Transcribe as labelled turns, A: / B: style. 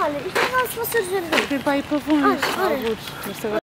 A: Olha, isto é o nosso passageiro.
B: Tem para ir para longe,
A: Olha.
B: alguns.